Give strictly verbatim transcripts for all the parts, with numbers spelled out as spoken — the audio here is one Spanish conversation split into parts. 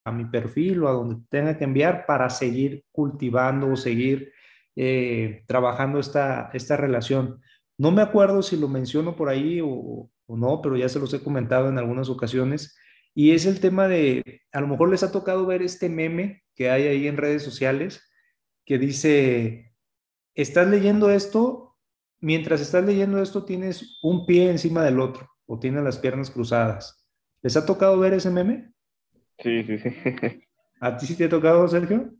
a mi perfil o a donde tenga que enviar para seguir cultivando o seguir eh, trabajando esta, esta relación. No me acuerdo si lo menciono por ahí o, o no, pero ya se los he comentado en algunas ocasiones. Y es el tema de, a lo mejor les ha tocado ver este meme que hay ahí en redes sociales que dice, estás leyendo esto, mientras estás leyendo esto tienes un pie encima del otro o tienes las piernas cruzadas. ¿Les ha tocado ver ese meme? Sí, sí, sí. ¿A ti sí te ha tocado, Sergio?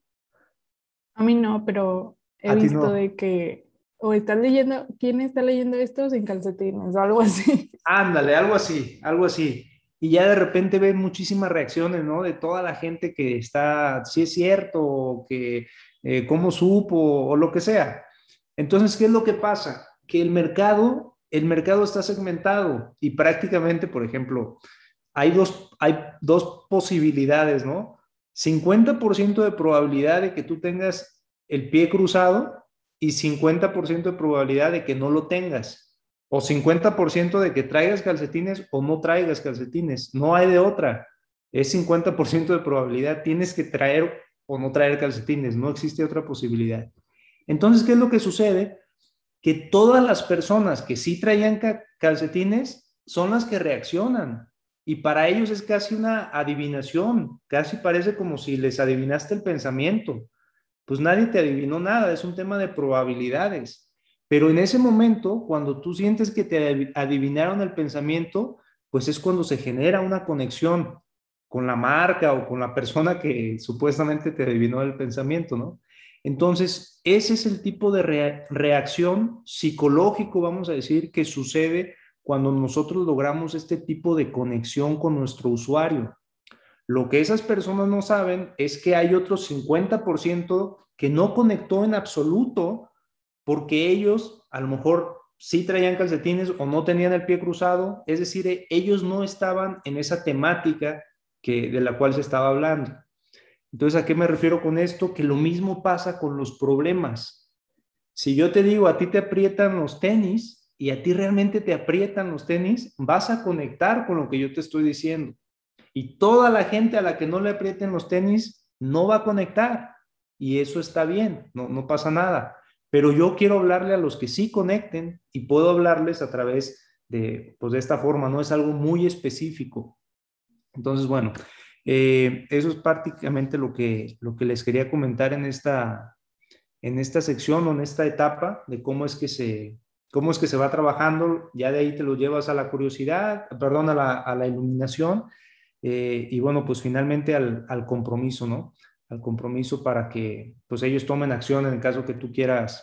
A mí no, pero he A ti no. visto de que o están leyendo, ¿quién está leyendo esto sin calcetines o algo así? Ándale, algo así, algo así. Y ya de repente ven muchísimas reacciones, ¿no? De toda la gente que está, si es cierto, o que eh, cómo supo, o lo que sea. Entonces, ¿qué es lo que pasa? Que el mercado, el mercado está segmentado y prácticamente, por ejemplo, hay dos, hay dos posibilidades, ¿no? cincuenta por ciento de probabilidad de que tú tengas el pie cruzado y cincuenta por ciento de probabilidad de que no lo tengas. O cincuenta por ciento de que traigas calcetines o no traigas calcetines. No hay de otra. Es cincuenta por ciento de probabilidad. Tienes que traer o no traer calcetines. No existe otra posibilidad. Entonces, ¿qué es lo que sucede? Que todas las personas que sí traían calcetines son las que reaccionan. Y para ellos es casi una adivinación. Casi parece como si les adivinaste el pensamiento. Pues nadie te adivinó nada, es un tema de probabilidades. Pero en ese momento, cuando tú sientes que te adivinaron el pensamiento, pues es cuando se genera una conexión con la marca o con la persona que supuestamente te adivinó el pensamiento, ¿no? Entonces, ese es el tipo de re reacción psicológico, vamos a decir, que sucede cuando nosotros logramos este tipo de conexión con nuestro usuario. Lo que esas personas no saben es que hay otro cincuenta por ciento que no conectó en absoluto porque ellos a lo mejor sí traían calcetines o no tenían el pie cruzado, es decir, ellos no estaban en esa temática que, de la cual se estaba hablando. Entonces, ¿a qué me refiero con esto? Que lo mismo pasa con los problemas. Si yo te digo, a ti te aprietan los tenis y a ti realmente te aprietan los tenis, vas a conectar con lo que yo te estoy diciendo. Y toda la gente a la que no le aprieten los tenis no va a conectar. Y eso está bien, no, no pasa nada. Pero yo quiero hablarle a los que sí conecten y puedo hablarles a través de, pues de esta forma, ¿no? Es algo muy específico. Entonces, bueno, eh, eso es prácticamente lo que, lo que les quería comentar en esta, en esta sección o en esta etapa de cómo es que se, cómo es que se va trabajando. Ya de ahí te lo llevas a la curiosidad, perdón, a la, a la iluminación eh, y bueno, pues finalmente al, al compromiso, ¿no? Al compromiso para que pues ellos tomen acción en el caso que tú quieras